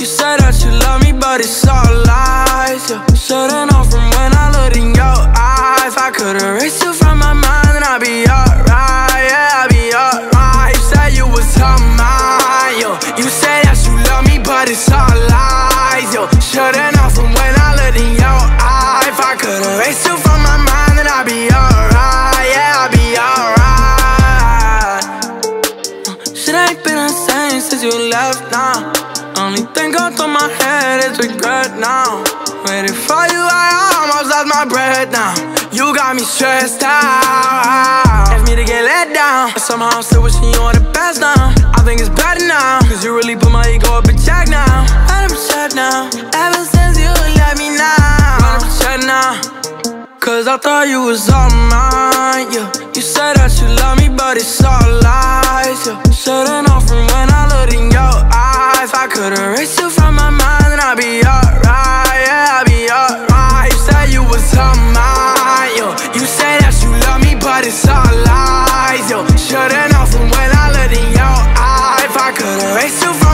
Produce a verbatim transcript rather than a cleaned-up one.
You say that you love me, but it's all lies, yeah. Should've known from when I looked in your eyes. I could've erased you from my mind and I'd be alright, yeah, I'd be alright. You said you was all mine, yo. You say that you love me, but it's all lies, yo. Should've known from when I looked in your eyes. If I could've erased you from my mind, then I'd be alright, yeah, I'd be alright. Shit ain't been the same since you left now. Only thing going through my head is regret now. Waiting for you, I almost lost my breath now. You got me stressed out. Asked me to get let down, but somehow I'm still wishing you all the best now. I think it's better now, cause you really put my ego up in check now. one hundred percent now, ever since you let me now. one hundred percent now, cause I thought you was all mine, yeah. You said that you love me, but it's all lies, yeah. Should've known from when I looked in your eyes. I could've erased you from my mind, then I'd be alright, yeah, I'd be alright. You said you was all mine, yo. You say that you love me, but it's all lies, yo. Should've known from when I looked in your eyes. If I could've erased you from